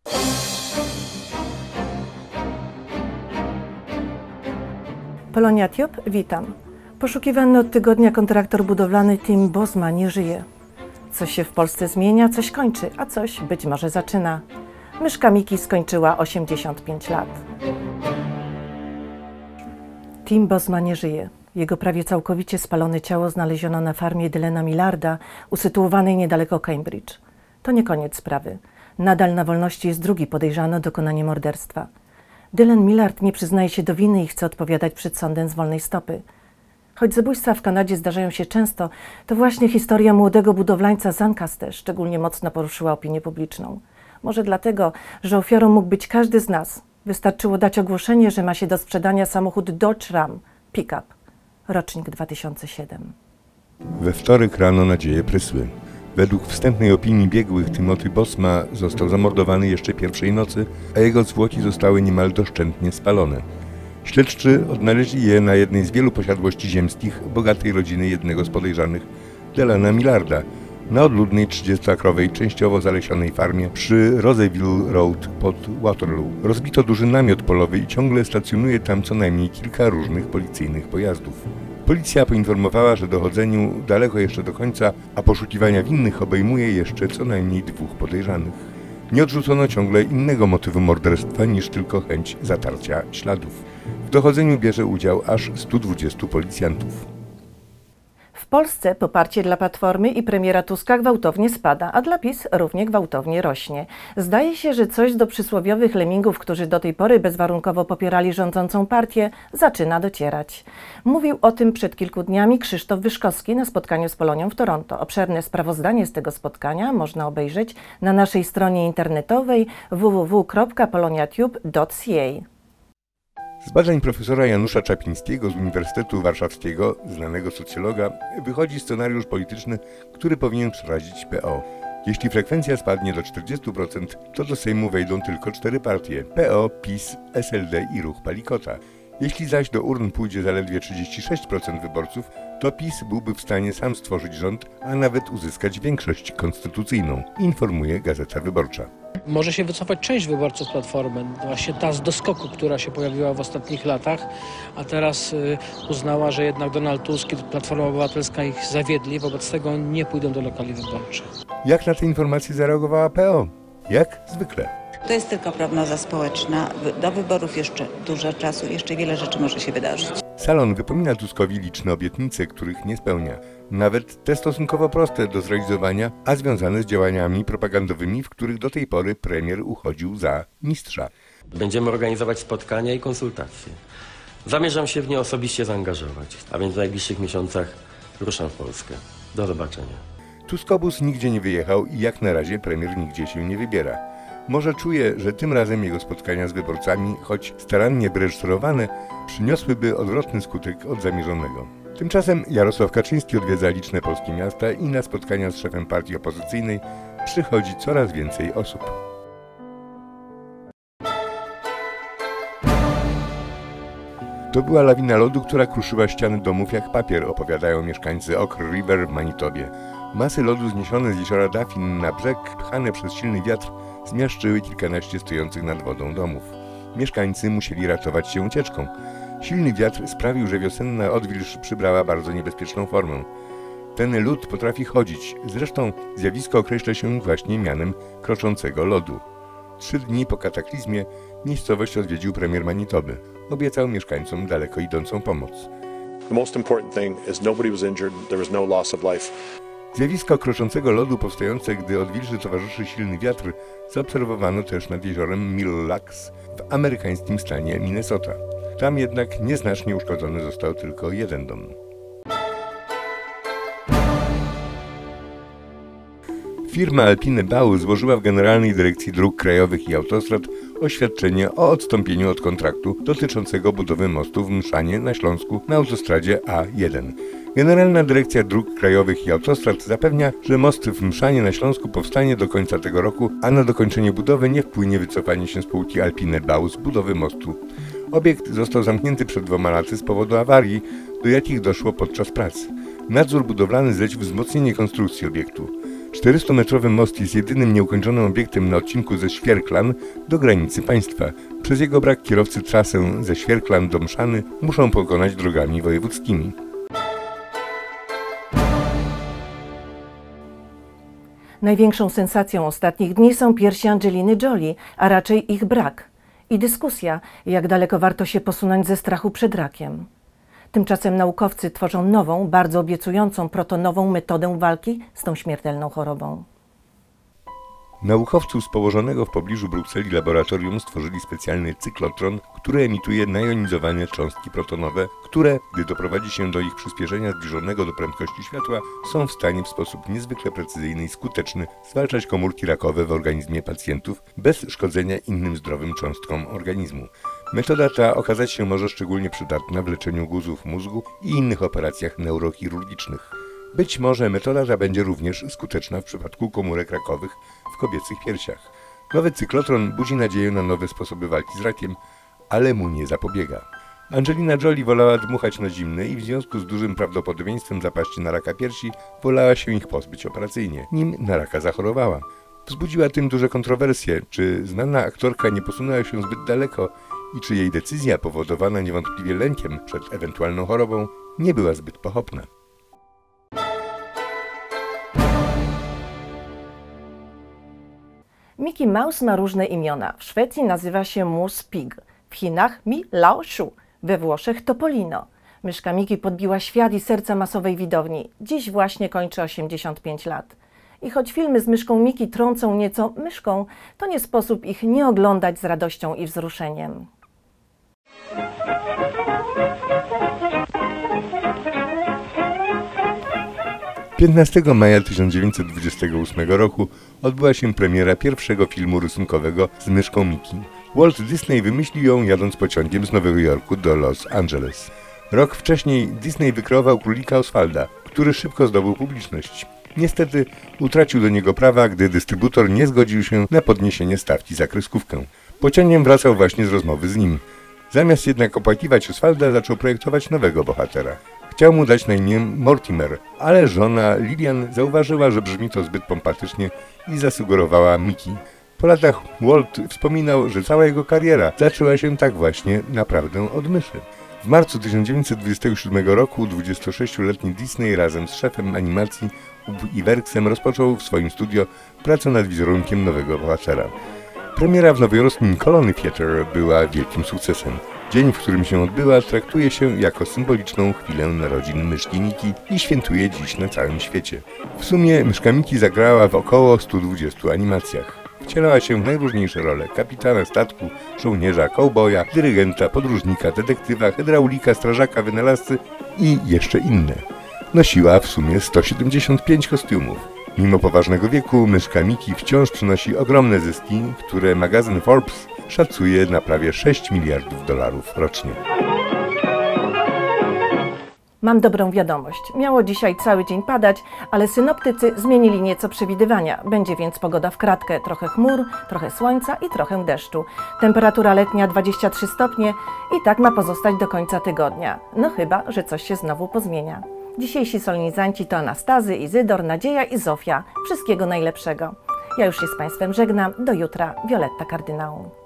Polonia Tube, witam. Poszukiwany od tygodnia kontraktor budowlany Tim Bosma nie żyje. Coś się w Polsce zmienia, coś kończy, a coś być może zaczyna. Myszka Miki skończyła 85 lat. Tim Bosma nie żyje. Jego prawie całkowicie spalone ciało znaleziono na farmie Dylana Millarda, usytuowanej niedaleko Cambridge. To nie koniec sprawy. Nadal na wolności jest drugi podejrzany o dokonanie morderstwa. Dylan Millard nie przyznaje się do winy i chce odpowiadać przed sądem z wolnej stopy. Choć zabójstwa w Kanadzie zdarzają się często, to właśnie historia młodego budowlańca z Ancaster szczególnie mocno poruszyła opinię publiczną. Może dlatego, że ofiarą mógł być każdy z nas. Wystarczyło dać ogłoszenie, że ma się do sprzedania samochód Dodge Ram pick-up, rocznik 2007. We wtorek rano nadzieje prysły. Według wstępnej opinii biegłych Timothy Bosma został zamordowany jeszcze pierwszej nocy, a jego zwłoki zostały niemal doszczętnie spalone. Śledczy odnaleźli je na jednej z wielu posiadłości ziemskich bogatej rodziny jednego z podejrzanych, Dylana Millarda, na odludnej 30-akrowej, częściowo zalesionej farmie przy Roseville Road pod Waterloo. Rozbito duży namiot polowy i ciągle stacjonuje tam co najmniej kilka różnych policyjnych pojazdów. Policja poinformowała, że dochodzeniu daleko jeszcze do końca, a poszukiwania winnych obejmuje jeszcze co najmniej 2 podejrzanych. Nie odrzucono ciągle innego motywu morderstwa niż tylko chęć zatarcia śladów. W dochodzeniu bierze udział aż 120 policjantów. W Polsce poparcie dla Platformy i premiera Tuska gwałtownie spada, a dla PiS równie gwałtownie rośnie. Zdaje się, że coś do przysłowiowych lemmingów, którzy do tej pory bezwarunkowo popierali rządzącą partię, zaczyna docierać. Mówił o tym przed kilku dniami Krzysztof Wyszkowski na spotkaniu z Polonią w Toronto. Obszerne sprawozdanie z tego spotkania można obejrzeć na naszej stronie internetowej www.poloniatube.ca. Z badań profesora Janusza Czapińskiego z Uniwersytetu Warszawskiego, znanego socjologa, wychodzi scenariusz polityczny, który powinien przerazić PO. Jeśli frekwencja spadnie do 40%, to do Sejmu wejdą tylko 4 partie: PO, PiS, SLD i Ruch Palikota. Jeśli zaś do urn pójdzie zaledwie 36% wyborców, to PiS byłby w stanie sam stworzyć rząd, a nawet uzyskać większość konstytucyjną, informuje Gazeta Wyborcza. Może się wycofać część wyborców Platformy, właśnie ta z doskoku, która się pojawiła w ostatnich latach, a teraz uznała, że jednak Donald Tusk i Platforma Obywatelska ich zawiedli, wobec tego nie pójdą do lokali wyborczych. Jak na te informacje zareagowała PO? Jak zwykle. To jest tylko prognoza społeczna. Do wyborów jeszcze dużo czasu, jeszcze wiele rzeczy może się wydarzyć. Salon wypomina Tuskowi liczne obietnice, których nie spełnia. Nawet te stosunkowo proste do zrealizowania, a związane z działaniami propagandowymi, w których do tej pory premier uchodził za mistrza. Będziemy organizować spotkania i konsultacje. Zamierzam się w nie osobiście zaangażować, a więc w najbliższych miesiącach ruszam w Polskę. Do zobaczenia. Tuskobus nigdzie nie wyjechał i jak na razie premier nigdzie się nie wybiera. Może czuje, że tym razem jego spotkania z wyborcami, choć starannie wyreżyserowane, przyniosłyby odwrotny skutek od zamierzonego. Tymczasem Jarosław Kaczyński odwiedza liczne polskie miasta i na spotkania z szefem partii opozycyjnej przychodzi coraz więcej osób. To była lawina lodu, która kruszyła ściany domów jak papier, opowiadają mieszkańcy Oak River w Manitobie. Masy lodu zniesione z jeziora Daffin na brzeg, pchane przez silny wiatr, zmiażdżyły kilkanaście stojących nad wodą domów. Mieszkańcy musieli ratować się ucieczką. Silny wiatr sprawił, że wiosenna odwilż przybrała bardzo niebezpieczną formę. Ten lód potrafi chodzić, zresztą zjawisko określa się właśnie mianem kroczącego lodu. 3 dni po kataklizmie miejscowość odwiedził premier Manitoby. Obiecał mieszkańcom daleko idącą pomoc. The most important thing is nobody was injured, there was no loss of life. Zjawisko kroczącego lodu powstające, gdy odwilży towarzyszy silny wiatr, zaobserwowano też nad jeziorem Mille Lacs w amerykańskim stanie Minnesota. Tam jednak nieznacznie uszkodzony został tylko jeden dom. Firma Alpine Bau złożyła w Generalnej Dyrekcji Dróg Krajowych i Autostrad oświadczenie o odstąpieniu od kontraktu dotyczącego budowy mostu w Mszanie na Śląsku na autostradzie A1. Generalna Dyrekcja Dróg Krajowych i Autostrad zapewnia, że most w Mszanie na Śląsku powstanie do końca tego roku, a na dokończenie budowy nie wpłynie wycofanie się spółki Alpine Bau z budowy mostu. Obiekt został zamknięty przed 2 laty z powodu awarii, do jakich doszło podczas prac. Nadzór budowlany zlecił wzmocnienie konstrukcji obiektu. 400-metrowy most jest jedynym nieukończonym obiektem na odcinku ze Świerklan do granicy państwa. Przez jego brak kierowcy trasę ze Świerklan do Mszany muszą pokonać drogami wojewódzkimi. Największą sensacją ostatnich dni są piersi Angeliny Jolie, a raczej ich brak. I dyskusja, jak daleko warto się posunąć ze strachu przed rakiem. Tymczasem naukowcy tworzą nową, bardzo obiecującą protonową metodę walki z tą śmiertelną chorobą. Naukowców z położonego w pobliżu Brukseli laboratorium stworzyli specjalny cyklotron, który emituje najonizowane cząstki protonowe, które, gdy doprowadzi się do ich przyspieszenia zbliżonego do prędkości światła, są w stanie w sposób niezwykle precyzyjny i skuteczny zwalczać komórki rakowe w organizmie pacjentów bez szkodzenia innym zdrowym cząstkom organizmu. Metoda ta okazać się może szczególnie przydatna w leczeniu guzów mózgu i innych operacjach neurochirurgicznych. Być może metoda ta będzie również skuteczna w przypadku komórek rakowych w kobiecych piersiach. Nowy cyklotron budzi nadzieję na nowe sposoby walki z rakiem, ale mu nie zapobiega. Angelina Jolie wolała dmuchać na zimne i w związku z dużym prawdopodobieństwem zapaści na raka piersi wolała się ich pozbyć operacyjnie, nim na raka zachorowała. Wzbudziła tym duże kontrowersje, czy znana aktorka nie posunęła się zbyt daleko i czy jej decyzja, powodowana niewątpliwie lękiem przed ewentualną chorobą, nie była zbyt pochopna. Mickey Mouse ma różne imiona. W Szwecji nazywa się Mus Pig, w Chinach Mi Lao Shu, we Włoszech Topolino. Myszka Mickey podbiła świat i serca masowej widowni. Dziś właśnie kończy 85 lat. I choć filmy z myszką Mickey trącą nieco myszką, to nie sposób ich nie oglądać z radością i wzruszeniem. – 15 maja 1928 roku odbyła się premiera pierwszego filmu rysunkowego z myszką Mickey. Walt Disney wymyślił ją jadąc pociągiem z Nowego Jorku do Los Angeles. Rok wcześniej Disney wykreował królika Oswalda, który szybko zdobył publiczność. Niestety utracił do niego prawa, gdy dystrybutor nie zgodził się na podniesienie stawki za kreskówkę. Pociągiem wracał właśnie z rozmowy z nim. Zamiast jednak opłakiwać Oswalda, zaczął projektować nowego bohatera. Chciał mu dać na imię Mortimer, ale żona Lillian zauważyła, że brzmi to zbyt pompatycznie i zasugerowała Mickey. Po latach Walt wspominał, że cała jego kariera zaczęła się tak właśnie naprawdę od myszy. W marcu 1927 roku 26-letni Disney razem z szefem animacji Ub Iwerksem rozpoczął w swoim studio pracę nad wizerunkiem nowego bohatera. Premiera w nowojorskim Colony Theatre była wielkim sukcesem. Dzień, w którym się odbyła, traktuje się jako symboliczną chwilę narodzin myszki Mickey i świętuje dziś na całym świecie. W sumie myszka Mickey zagrała w około 120 animacjach. Wcielała się w najróżniejsze role: kapitana statku, żołnierza, kowboja, dyrygenta, podróżnika, detektywa, hydraulika, strażaka, wynalazcy i jeszcze inne. Nosiła w sumie 175 kostiumów. Mimo poważnego wieku, myszka Mickey wciąż przynosi ogromne zyski, które magazyn Forbes szacuje na prawie $6 miliardów rocznie. Mam dobrą wiadomość. Miało dzisiaj cały dzień padać, ale synoptycy zmienili nieco przewidywania. Będzie więc pogoda w kratkę. Trochę chmur, trochę słońca i trochę deszczu. Temperatura letnia 23 stopnie i tak ma pozostać do końca tygodnia. No chyba, że coś się znowu pozmienia. Dzisiejsi solenizanci to Anastazy, Izydor, Nadzieja i Zofia. Wszystkiego najlepszego. Ja już się z Państwem żegnam. Do jutra. Wioletta Kardynału.